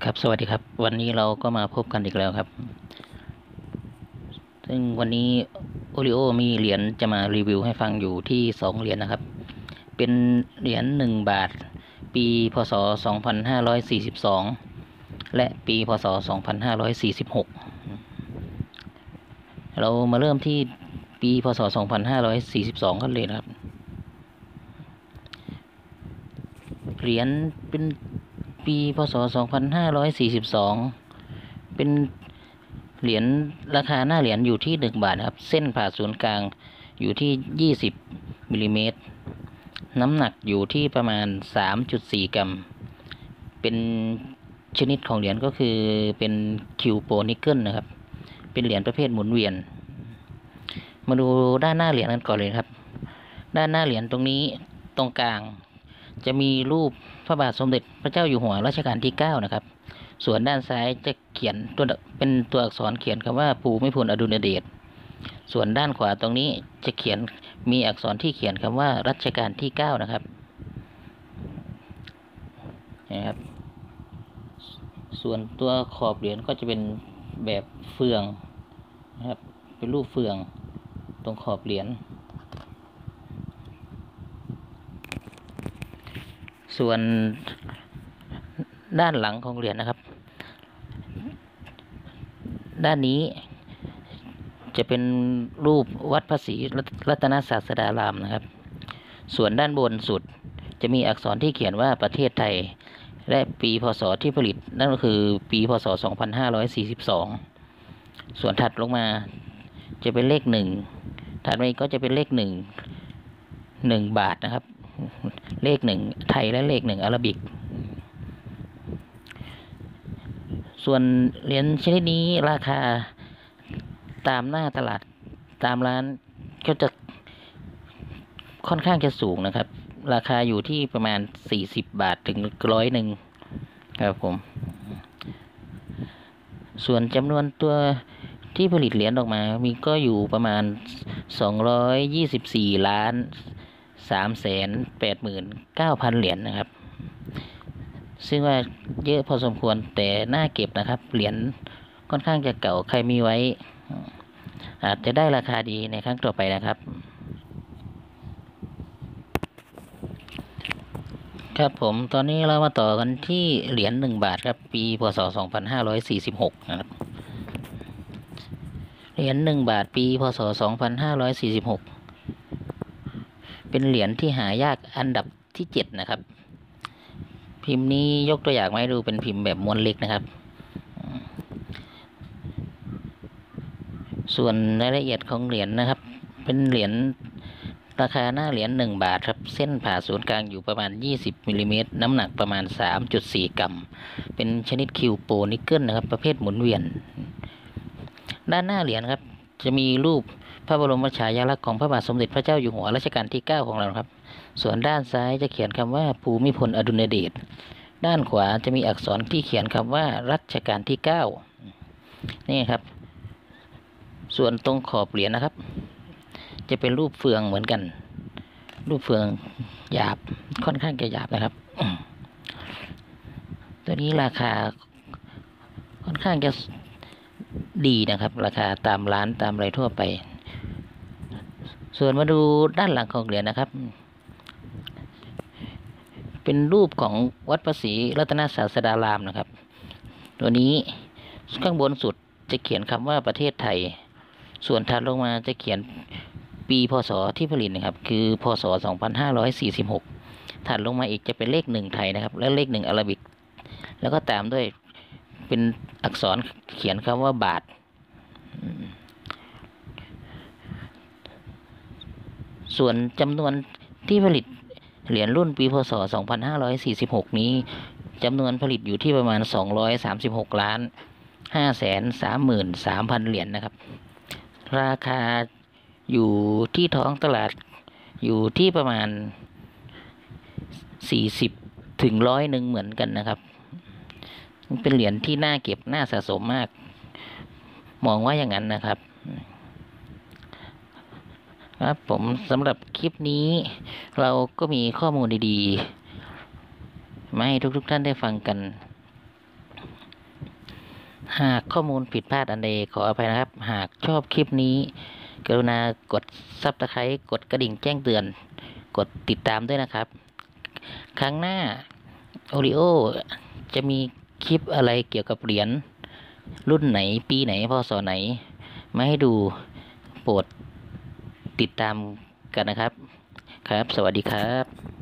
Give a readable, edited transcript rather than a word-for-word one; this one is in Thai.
ครับสวัสดีครับวันนี้เราก็มาพบกันอีกแล้วครับซึ่งวันนี้โอริโอมีเหรียญจะมารีวิวให้ฟังอยู่ที่2เหรียญนะครับเป็นเหรียญ1 บาทปีพศ2542และปีพศ2546เรามาเริ่มที่ปีพศ2542กันเลยนะครับเหรียญเป็นปีพศ2542เป็นเหรียญราคาหน้าเหรียญอยู่ที่1 บาทครับเส้นผ่าศูนย์กลางอยู่ที่20มิลลิเมตรน้ำหนักอยู่ที่ประมาณ3.4 กรัมเป็นชนิดของเหรียญก็คือเป็นคิวโปนิกเกิลนะครับเป็นเหรียญประเภทหมุนเวียนมาดูด้านหน้าเหรียญกันก่อนเลยครับด้านหน้าเหรียญตรงนี้ตรงกลางจะมีรูปพระบาทสมเด็จพระเจ้าอยู่หัวรัชกาลที่9นะครับส่วนด้านซ้ายจะเขียนเป็นตัวอักษรเขียนคำว่าภูมิพลอดุลยเดชส่วนด้านขวาตรงนี้จะเขียนมีอักษรที่เขียนคำว่ารัชกาลที่9นะครับนะครับส่วนตัวขอบเหรียญก็จะเป็นแบบเฟืองนะครับเป็นรูปเฟืองตรงขอบเหรียญส่วนด้านหลังของเหรียญนะครับด้านนี้จะเป็นรูปวัดพระศรีรัตนศาสดารามนะครับส่วนด้านบนสุดจะมีอักษรที่เขียนว่าประเทศไทยและปีพศที่ผลิตนั่นก็คือปีพศ2542ส่วนถัดลงมาจะเป็นเลข1ถัดไปก็จะเป็นเลข1 บาทนะครับเลข1ไทยและเลข1อาราบิกส่วนเหรียญชนิดนี้ราคาตามหน้าตลาดตามร้านก็จะค่อนข้างจะสูงนะครับราคาอยู่ที่ประมาณ40 บาทถึง100ครับผมส่วนจำนวนตัวที่ผลิตเหรียญออกมามีก็อยู่ประมาณ224,389,000 เหรียญนะครับซึ่งว่าเยอะพอสมควรแต่น่าเก็บนะครับเหรียญค่อนข้างจะเก่าใครมีไว้อาจจะได้ราคาดีในครั้งต่อไปนะครับครับผมตอนนี้เรามาต่อกันที่เหรียญ1 บาทครับปีพศ2546นะครับเหรียญ1 บาทปีพศ2546เป็นเหรียญที่หายากอันดับที่7นะครับพิมพ์นี้ยกตัวอย่างมาให้ดูเป็นพิมพ์แบบม้วนเล็กนะครับส่วนรายละเอียดของเหรียญนะครับเป็นเหรียญราคาหน้าเหรียญ1 บาทครับเส้นผ่าศูนย์กลางอยู่ประมาณ20มิลลิเมตรน้ำหนักประมาณ3.4 กรัมเป็นชนิดคิวโปนิกเกิลนะครับประเภทหมุนเวียนด้านหน้าเหรียญครับจะมีรูปพระบรมฉายาลักษณ์ของพระบาทสมเด็จพระเจ้าอยู่หัวรัชกาลที่9ของเราครับส่วนด้านซ้ายจะเขียนคำว่าภูมิพลอดุลยเดชด้านขวาจะมีอักษรที่เขียนคำว่ารัชกาลที่9นี่ครับส่วนตรงขอบเหรียญนะครับจะเป็นรูปเฟืองเหมือนกันรูปเฟืองหยาบค่อนข้างจะหยาบนะครับตัวนี้ราคาค่อนข้างจะดีนะครับราคาตามร้านตามอะไรทั่วไปส่วนมาดูด้านหลังของเหรียญนะครับเป็นรูปของวัดพระศรีรัตนศาสดารามนะครับตัวนี้ข้างบนสุดจะเขียนคำว่าประเทศไทยส่วนถัดลงมาจะเขียนปีพศที่ผลิตนะครับคือพศ2546ถัดลงมาอีกจะเป็นเลข1ไทยนะครับและเลข1อาราบิกแล้วก็ตามด้วยเป็นอักษรเขียนคำว่าบาทส่วนจำนวนที่ผลิตเหรียญรุ่นปีพศ2546นี้จำนวนผลิตอยู่ที่ประมาณ236,533,000 เหรียญนะครับราคาอยู่ที่ท้องตลาดอยู่ที่ประมาณ40ถึง100เหมือนกันนะครับเป็นเหรียญที่น่าเก็บน่าสะสมมากมองว่าอย่างนั้นนะครับครับผมสำหรับคลิปนี้เราก็มีข้อมูลดีๆมาให้ทุกท่านได้ฟังกันหากข้อมูลผิดพลาดอันใดขออภัยนะครับ หากชอบคลิปนี้ กรุณากดซับสไครต์กดกระดิ่งแจ้งเตือน กดติดตามด้วยนะครับ ครั้งหน้าโอริโอจะมีคลิปอะไรเกี่ยวกับเหรียญรุ่นไหนปีไหนพศไหน มาให้ดูโปรดติดตามกันนะครับ ครับ สวัสดีครับ